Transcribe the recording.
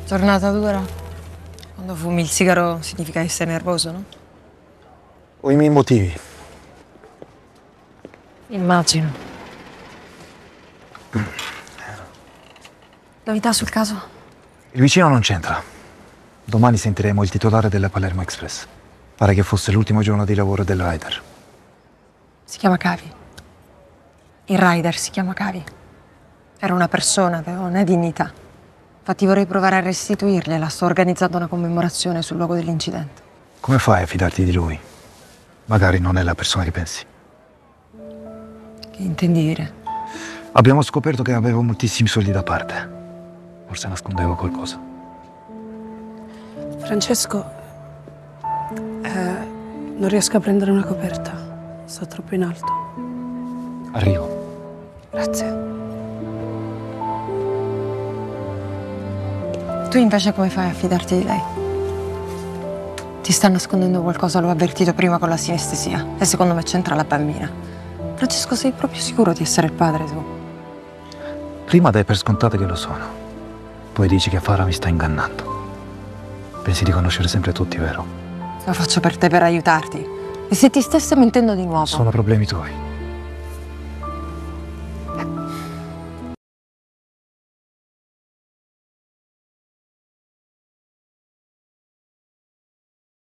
Giornata dura? Quando fumi il sigaro significa che sei nervoso, no? Ho i miei motivi. Immagino. Novità sul caso? Il vicino non c'entra. Domani sentiremo il titolare della Palermo Express. Pare che fosse l'ultimo giorno di lavoro del rider. Si chiama Cavi. Il rider si chiama Cavi. Era una persona, aveva una dignità. Infatti vorrei provare a restituirgliela. Sto organizzando una commemorazione sul luogo dell'incidente. Come fai a fidarti di lui? Magari non è la persona che pensi. Che intendi dire? Abbiamo scoperto che avevo moltissimi soldi da parte. Forse nascondevo qualcosa. Francesco, non riesco a prendere una coperta. Sto troppo in alto. Arrivo. Grazie. Tu invece come fai a fidarti di lei? Ti sta nascondendo qualcosa, l'ho avvertito prima con la sinestesia. E secondo me c'entra la bambina. Francesco, sei proprio sicuro di essere il padre tu? Prima dai per scontato che lo sono. Poi dici che Farah mi sta ingannando. Pensi di conoscere sempre tutti, vero? Lo faccio per te, per aiutarti. E se ti stesse mentendo di nuovo? Sono problemi tuoi.